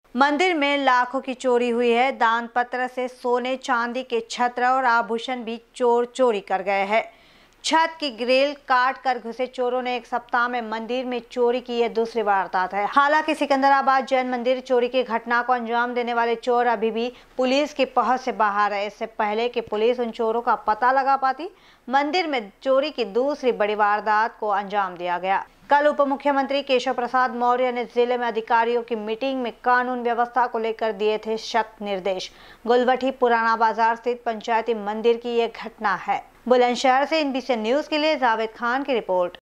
मंदिर में लाखों की चोरी हुई है। दान पत्र से सोने चांदी के छत्र और आभूषण भी चोर चोरी कर गए हैं। छत की ग्रिल काट कर घुसे चोरों ने एक सप्ताह में मंदिर में चोरी की यह दूसरी वारदात है। हालांकि सिकंदराबाद जैन मंदिर चोरी की घटना को अंजाम देने वाले चोर अभी भी पुलिस की पहुंच से बाहर है। इससे पहले कि पुलिस उन चोरों का पता लगा पाती, मंदिर में चोरी की दूसरी बड़ी वारदात को अंजाम दिया गया। कल उप मुख्यमंत्री केशव प्रसाद मौर्य ने जिले में अधिकारियों की मीटिंग में कानून व्यवस्था को लेकर दिए थे सख्त निर्देश। गुलवठी पुराना बाजार स्थित पंचायती मंदिर की यह घटना है। बुलंदशहर से NBC न्यूज के लिए जावेद खान की रिपोर्ट।